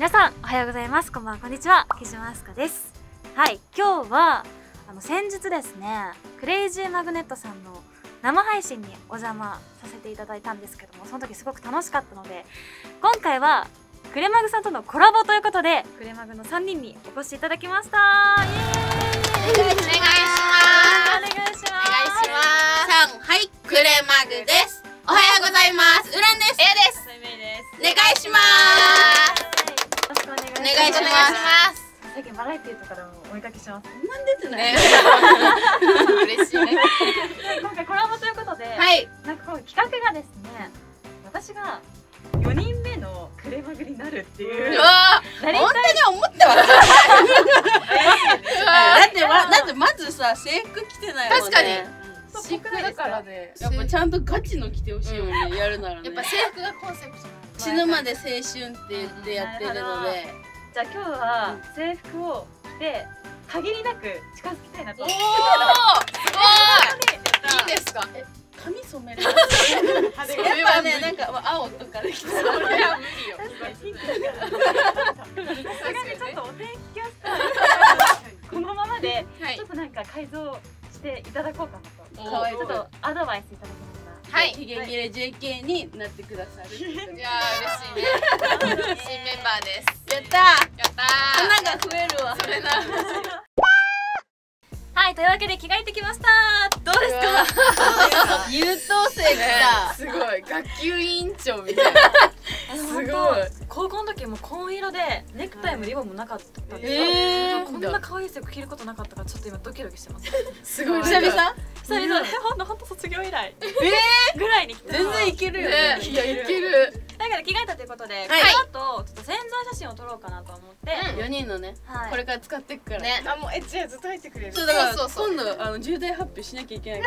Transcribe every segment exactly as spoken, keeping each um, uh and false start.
皆さんおはようございます。こんばんは、こんにちは。木島明日香です。はい、今日はあの先日ですね、クレイジーマグネットさんの生配信にお邪魔させていただいたんですけども、その時すごく楽しかったので、今回はクレマグさんとのコラボということで、クレマグのさんにんにお越しいただきました。イエーイ。 お願いします。 お願いします。 お願いします。はい、クレマグです。おはようございます。ウランです。エアです。お願いします。 よろしくお願いします。 お願いします。 最近バラエティーとかでもお見かけします。 そんなん出てない。嬉しいね。 今回コラボということで、 はい。 なんかこの企画がですね、私がよにんめのクレマグになるっていう。 うわー、本当に思ってます。だってまだってまずさ、制服着てないもんね。確かに。私服だからね。やっぱちゃんとガチの着てほしいよね。やるならね。やっぱ制服がコンセプト。死ぬまで青春って言ってやってるので。 じゃあ今日は制服を着て限りなく近づきたいなと。おお、すごい。いいですか。え、髪染める。やっぱね、なんか青とかできた。それは無理よ。 さすがにちょっとお天気キャスターこのままでちょっとなんか改造していただこうかなと。ちょっとアドバイスいただけますか。 はい、期限切れ ジェーケー になってくださる。いやー嬉しいね。新メンバーです。やったー。やったー。花が増えるわ。それな。 はい、というわけで着替えてきました。どうですか。 優等生来た。すごい、学級委員長みたいな。すごい。 高校の時も紺色でネクタイもリボンもなかったんですよ。こんな可愛い制服着ることなかったからちょっと今ドキドキしてます。 すごい。久々？ 久々でほんとほんと卒業以来ぐらいに着て。 全然いけるよね。いやいける。 だから着替えたということで、この後ちょっと宣材写真を撮ろうかなと思って。 よにんのね。これから使っていくから。ね。 あ、もうエッチやずっと入ってくれる。 そうだから今度あの重大発表しなきゃいけないから。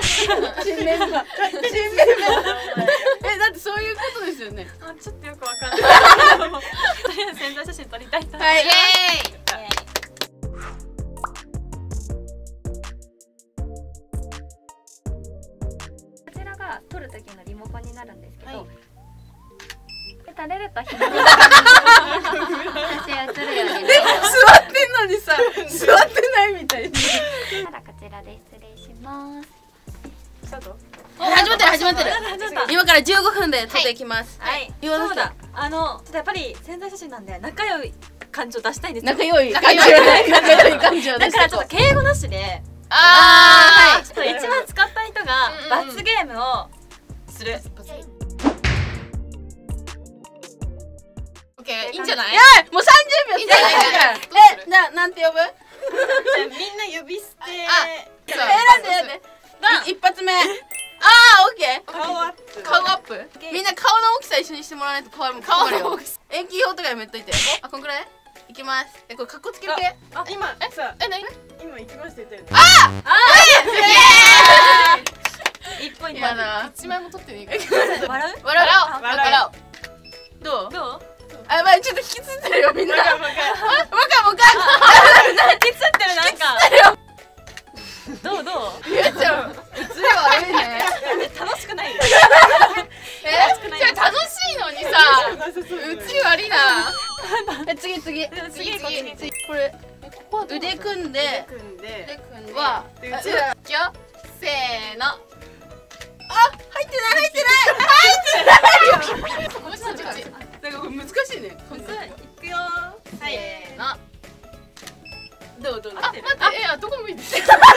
新メンバー。新メンバー。え、だってそういうことですよね。 あ、ちょっとよくわかんない。とりあえず宣材写真撮りたいと思います。 はい。イエーイ。 こちらが撮る時のリモコンになるんですけど、垂れると左に写真写るようになります。 座ってんのにさ、座ってないみたいに。 こちらで失礼します。 始まってる始まってる。今からじゅうごふんで撮っていきます。 はい。そうだ。あのちょっとやっぱり宣材写真なんで仲良い感じを出したいんですよ。 仲良い感じをね。仲良い感じを出だからちょっと敬語なしで。 ああ、はい。 ちょっと一番使った人が罰ゲームをする。 オッケー、いいんじゃない？いや、もうさんじゅうびょう。いいんじゃない？え、な、なんて呼ぶ？ みんな呼び捨て。 あ、選んで選んで。一発目。ああ、オッケー。 顔アップ。 顔アップ。みんな顔の大きさ一緒にしてもらわないと変わるもん。顔の大きさ。遠近法とかやめといて。あ、こんくらい？いきます。え、これカッコつける系？ あ、今さ、 え、なに？ 今行きましたよね。 ああ！ イエーイ！一ポイント。 やだ。一枚も取ってねえ笑う？ 笑う。笑う。笑う。どう？ どう？ あ、まあちょっと引きつってるよみんな。わかわかわか。 引きつってるなんか。どうどう？ ゆうちゃん、映り悪いね。 楽しくないよ。 え、じゃあ楽しいのにさ、映り悪いな。え、次次次次次これ腕組んで組んで。 腕組んではでうちら。 いくよ。せーの。あ、入ってない入ってない入ってないよ。こっちこっち。なんかこれ難しいね。 いくよ。 せーの。どうどう？ あ、待って、え、あ、どこ向いて？ ね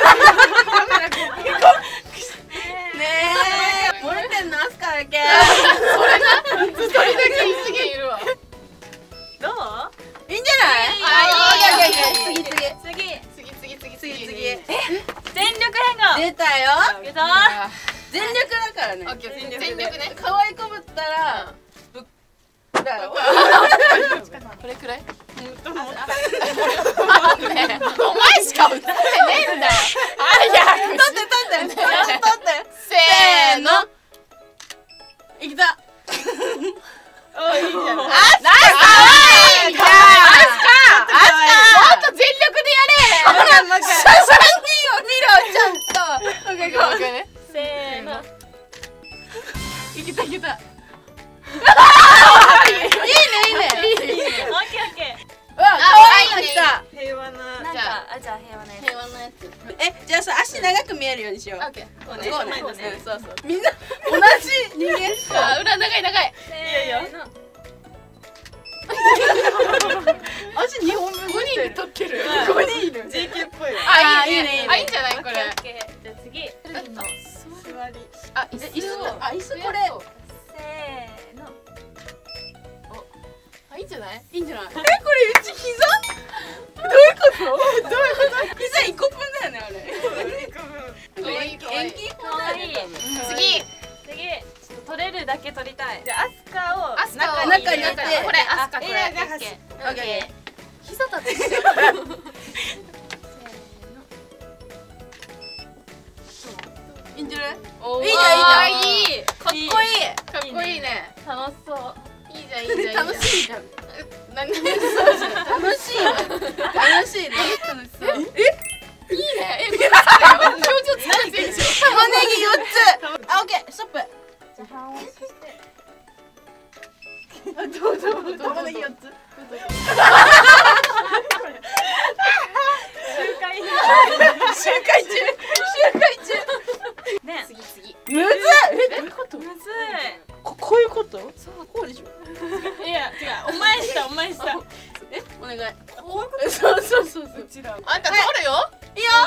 え、漏れてんのアスカだけ。それな、一人だけ一元いるわ。 どう？ いいんじゃない？あ、いいいいいい。次次次次次次次。 え、全力変顔。 出たよ。 出た。 全力だからね。 全力ね。 可愛いこぶったら。だよ。これくらい？お前しか歌ってねえんだよ。あ、いや、撮って撮って撮って。せーの。いきた。 お、いいじゃん。 あすか。可愛いじゃん。あすか。あすか。もっと全力でやれ。ほら、さんにんを見ろ、ちゃんと。オッケー、オッケーね。 せーの。 いけたいけた。 いいねいいね。いいね。オッケーオッケえるようにしよう。 オッケー。 こうね。 こうこうねね。そうそう。みんな同じ人間。 あ、裏長い長い。 せーの。 足二本分。 五人で撮ってる。 五人いる。 ジェーケー っぽいわ。 あ、いいね。 いいねいいねあ、いいんじゃないこれ。 オッケー。じゃあ次。 座り。 あ、椅椅子あ椅子これ。 せーの。 あ、いいんじゃない？ いいんじゃない？え、これうち膝？どういうこと？どういうこと？膝一個分だよねあれ。 かわいいかわいい。 遠近法だよね。 次。 次。ちょっと取れるだけ取りたい。 じゃあアスカをアスカを中に入れてこれアスカこれ。 エアが走る。 オッケー。 膝立てしてる。 いいんじゃない？ おーいいじゃんいいいい。 かっこいい。 かっこいいね。 楽しそう。 いいじゃんいいじゃん。 楽しいじゃん。 何？楽し楽しいわ。楽しいね。楽しそう。え？ いいね。え、表情つかないでしょ。 玉ねぎ四つ。あ、オッケー。ストップ。 じゃあ半押しして。 どうぞどうぞ。玉ねぎ四つ。 周回集会中。集会中。 ね。 次次。 むずい。え、どういうこと？ むずい。 ここういうこと？そうこうでしょ。 いや違う。お前したお前した。 え、お願い。こういうこと？そうそうそうそう。 うちら。 あんた撮るよ。 いいよ。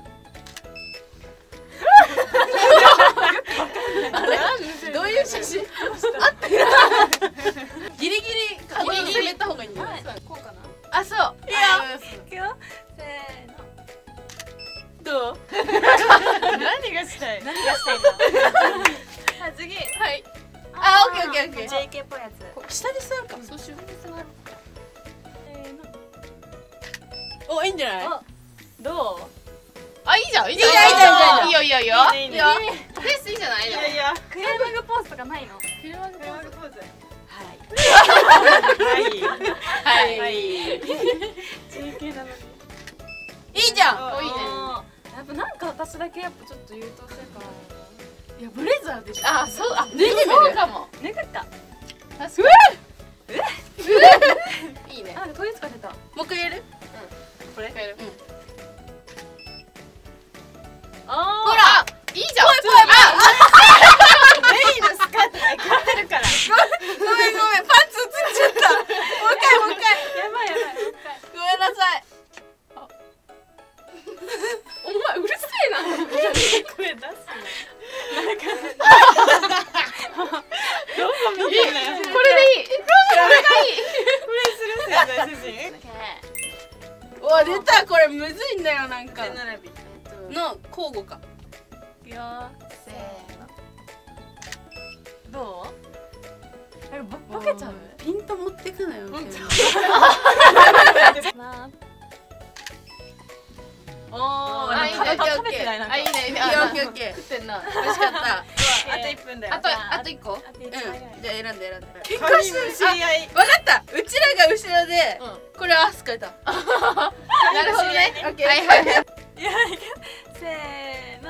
どういう写真？合ってる。ギリギリ角に攻めた方がいいんだよ。 こうかな。 あ、そう。いいよ。 いくよ。せーの。 どう？ 何がしたい？ 何がしたいんだ。さあ次。 はい。 あ、オッケーオッケーオッケー。 ジェーケー っぽいやつ。 下に座るか。 そうしよう。 お、いいんじゃない？ どう？ あ、いいじゃんいいじゃん。 いいじゃんいいじゃんいいよいいよいいよ。 いいねいいねいいよ。ペースいいじゃない？ いやいや。 クレームグポーズとかないの？ クレマグポーズ。 はい。 はい。 はい。 ジェーケー なのに。 いいじゃん。 おいいね。 やっぱなんか私だけやっぱちょっと優等生か。 いや、ブレザーでしょ。 あ、そう、あ、脱いでそうかも。 脱ぐか。 確かに。いいね。 あ、なんかトイレ使ってた。 もう一回やる？ これ。ほあら、いいじゃん。 メイのスカートめくってるから。 ごめんごめん、パンツ映っちゃった。もう一回もう一回。 やばいやばい。 ごめんなさい。 お前うるせえな。 声出すね。 いい。これでいい。 これする宣材写真。 うわ、出た。これむずいんだよ、なんか。 手並び。 の交互か。 いくよ。 せーの。 どう？なんかぼぼけちゃう？ ピント持ってくなよ。 本当まあ。 おあ、 ー、 あいいねなんか食べてないなんか。 あ、いいね。 いいよ、オッケーオッケー。 食ってんな。 美味しかった。 あと一分だよ。 あと、あと一個。 あとうん。 一枚ぐらい。 じゃあ選んで選んで。 喧嘩してる知り合い。 わかった。うちらが後ろで、これアスカだ。 なるほどね。 オッケー。 はいはい。 いや、せーの。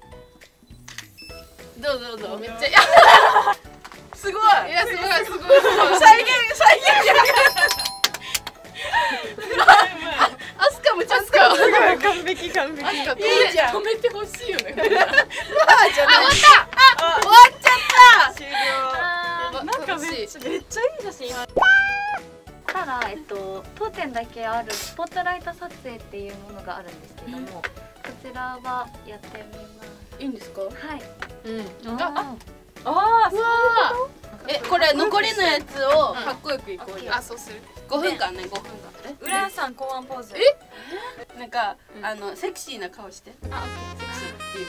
どうぞどうぞ。 めっちゃ、いすごい。 や、すごいすごいすごい。 再現再現力。アスカもちゃんと。 すごい完璧完璧。 あすか、 いいじゃん止めてほしいよね。 まあじゃない。 あ、終わった。 終わっちゃっ終了。 あやばーなんかめっちゃめっちゃいい写真。ただえっと当店だけあるスポットライト撮影っていうものがあるんですけども、こちらはやってみます。 た。いいんですか？ はい。 うん。 ああ、 あー、 うわえ、これ残りのやつをかっこよくいこうよ。 あ、そうする。 ごふんかんね、ごふんかん。 うららさん考案ポーズ。 えなんかあのセクシーな顔して。 あ、オッケー。セクシー。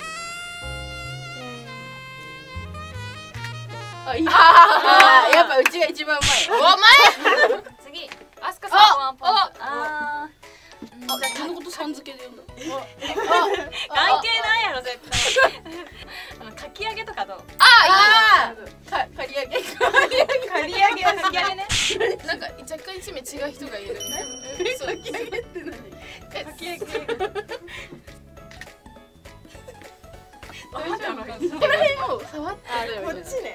あ、いい。あー、やっぱうちが一番うまい。 お前。 次、アスカさん考案ポーズ。ああ、じゃあのことさん付けで呼んだ。 あ、関係ないやろ絶対。あのかき揚げとかどう？ あ、 あー、か刈り上げ。 刈り上げはかき揚げね。 いい。なんか若干一名違う人がいる。そう。 刈り上げって何？ かき揚げ。 この辺を触ってたよ。 こっちね。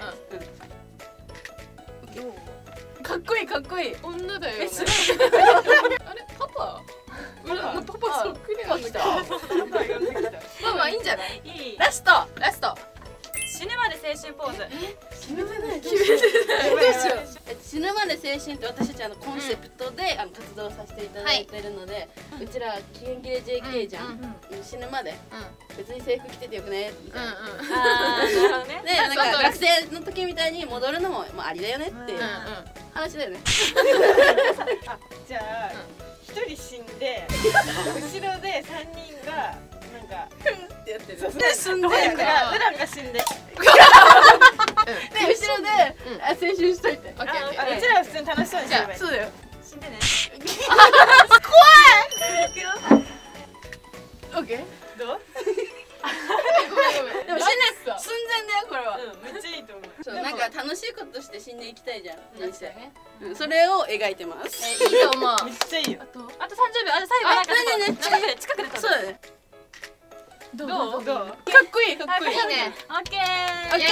かっこいいかっこいい。 女だよね。 え、すあれ、パパ。裏のパパそっくりなんだけど。まあまあいいんじゃない？ いプトであの活動させていただいてるので、うちら期限切れ ジェーケー じゃん、死ぬまで別に制服着ててよくねみたいな。 あーなるほどね。 でなんか学生の時みたいに戻るのもまあありだよねっていう話だよね。 じゃあ一人死んで後ろで三人がなんかふんってやってる。 で死んで裏が死んで、 で後ろであ青春しといて。 あうちらは普通に楽しそうにすればいい。 そうだよ。 死んでね。 オッケー。 どう？ でも死ね寸前だよこれは。 うんめっちゃいいと思う。 そうなんか楽しいことして死んでいきたいじゃん人生。それを描いてます。 いいと思う。 めっちゃいいよ。 あとさんじゅうびょう。あ、最後なんかねね近くで近くで撮る。 そうだね。 どうどう？どう？ かっこいいかっこいい。 いいね。 オッケー。 オッケー。 イエ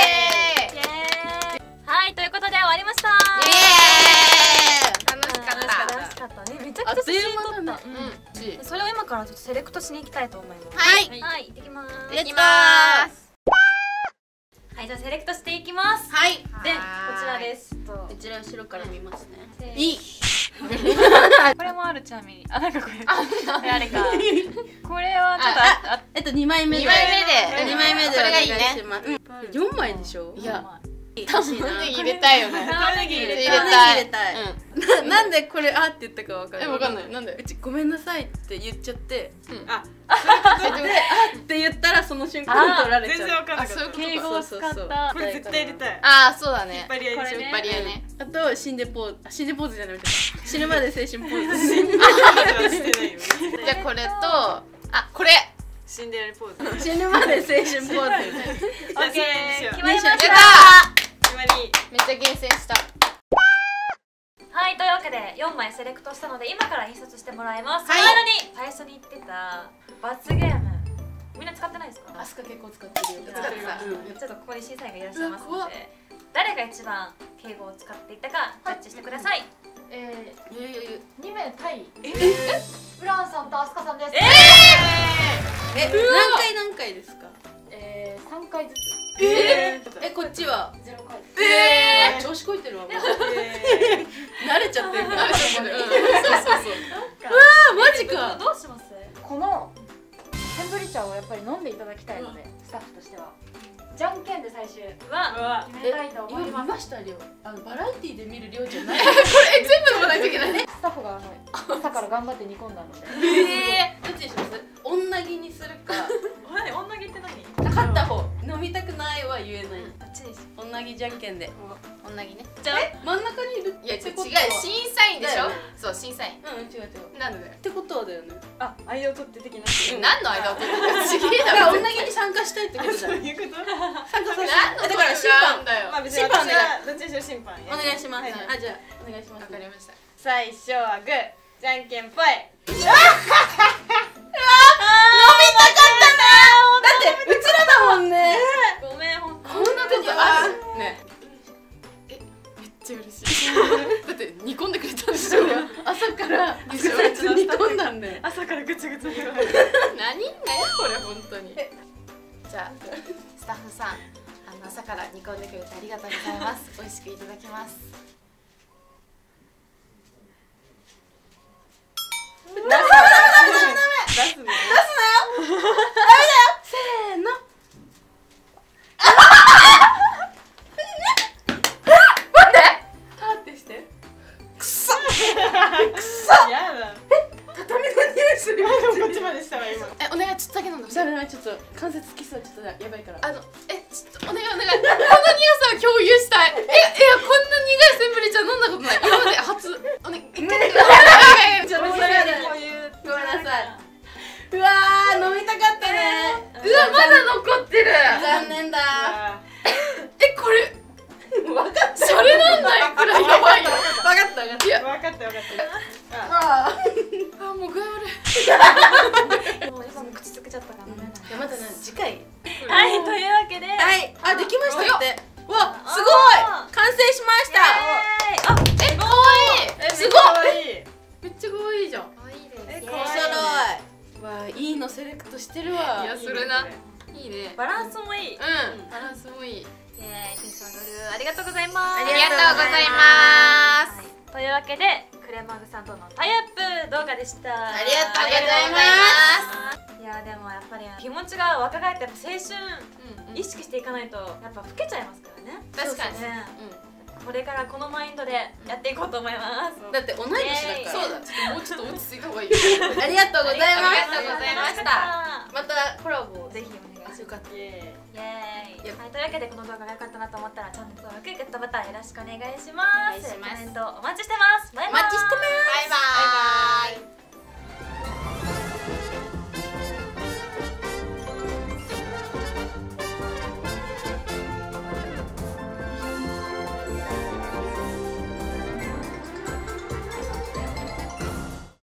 イエーイ。はいということで終わりました。 ーイ。楽しかった。 楽しかったね。めちゃくちゃ写真撮った。 うん。 それを今からちょっとセレクトしに行きたいと思います。 はい。 はい、行ってきます。 できます。 はい、じゃあセレクトしていきます。 はい。 で、こちらです。とうちら後ろから見ますね。 せーいい。 これもあるちなみに。あ、なんかこれ。あれか。これはちょっとああえっと二枚目で。 二枚目で。 二枚目でこれがいいね。 四枚でしょ。 いや。 玉ねぎ入れたいよね。 玉ねぎ入れ入れたい。 たい。 入れたい。ななんでこれあって言ったかわかる。 えわかんない。なんで？ うちごめんなさいって言っちゃって。 あ、 であって言ったらその瞬間取られちゃう。 全然わかんなかった。 敬語を使った。 これ絶対入れたい。 ああそうだね。 引っ張り合いでしょ。 引っ張り合いね。 あと死んでポーズ、死んでポーズじゃないみたいな。死ぬまで青春ポーズ。 してないよ。 じゃあこれとあこれ。 死んでるポーズ。 死ぬまで青春ポーズ。 オッケー。決まりました。 やった決まり。 めっちゃ厳選した。 はい、というわけでよんまいセレクトしたので今から印刷してもらいます。 はいその間に最初に言ってた罰ゲーム、みんな使ってないですか？ アスカ結構使ってるよ。 使ってた。ちょっとここに審査員がいらっしゃいますので、誰が一番敬語を使っていたかジャッジしてください。 えいやいやいや。 ー、に名対ブランさんとアスカさんです。 ええ、何回何回ですか？ えー、さんかいずつ。 ええ、こっちはゼロかい。 ええ、調子こいてるわ。もう慣れちゃってるから。 慣れちゃってる。 そうそうそう。うわ、マジか。 どうします？ このセンブリ茶をやっぱり飲んでいただきたいので、スタッフとしてはじゃんけんで最終うわ、 うわ。 決めたいと思い今見ます。 ました量。あのバラエティで見る量じゃない。 これ全部飲まないといけないね。スタッフがあの朝から頑張って煮込んだので。 ええ、どっちにします？女気にするか。 何？女気って何？ 勝った方。飲みたくないは言えない。 どっちです？ 女気じゃんけんで。 女気ね。 じゃあ真ん中にいる。 いや違う違うってことは審査員でしょだよね。 そう審査員。 うん、違う違う。 なんでだよ。 ってことはだよね。 あ、間を取って的な。 何の間を取ってるかちげえだからだろ。 女気に参加したいってことじゃ。 そうんいうこと？ 参加させて。 何のだから審判だよ。 まあ別に私はどっちにしろ審判や。 お願いします。 はいあ、じゃあお願いします。 わかりました。 最初はグー、じゃんけんぽい。 だってうちらだもんね。 ごめん、ほんと。 こんなことあるね。え、めっちゃ嬉しい。だって煮込んでくれたんでしょ。 朝からでしょ。 煮込んだんで。 朝からぐつぐつ言わ何？何これ本当に。じゃあスタッフさん、あの朝から煮込んでくれてありがとうございます。美味しくいただきます。 出すの。 せーの。パーってして。 やだ。 畳の匂いするよ。 こっちまでしたわ今。 え、お願いちょっとだけ飲んでほしい。 じゃあちょっと関節キスはちょっとやばいから。 あの、え、ちょっとお願いお願い。この苦さを共有したい。え、いや、こんな苦いセンブリ茶飲んだことない。今まで初。おね、一回だけ。 ちょっとそれでこういうごめんなさい。うわー、飲みたかったね。 うわ、まだ残ってる。 残念だ。 あえ、これ、 分かった。 それなんないくらいやばいよ。 分かった分かっいや、 ー分かった分かった。 た。ああ、もう具合悪い。 もうやっぱ口つけちゃったから飲めない。 いやまたね次回。 はい、というわけで、 はい。あ、できましたって。わ、すごい。完成しました。 あ、 え、かわいい。 えすごいかわいい。 めっちゃ可愛いじゃん。 かわいいえです。 お揃い。わあ、いいのセレクトしてるわ。 いや、それな。いいね。 バランスもいい。 うん、バランスもいい。 イエーイ、テンション上がる。ありがとうございます。 ありがとうございます。 はいというわけでクレマグさんとのタイアップ動画でした。 ありがとうございます。 いやでもやっぱり気持ちが若返って、やっぱ青春意識していかないとやっぱ老けちゃいますからね。 確かにね。 これからこのマインドでやっていこうと思います。 だって同い年だから。 そうだ。ちょっともうちょっと落ち着いた方がいい。 ありがとうございます。 ありがとうございました。 またコラボをぜひお願いします。 よかった。 イエーイ。はい、というわけでこの動画が良かったなと思ったらチャンネル登録、グッドボタンよろしくお願いします。 お願いします。 コメントお待ちしてます。バイバイ。 お待ちしてます。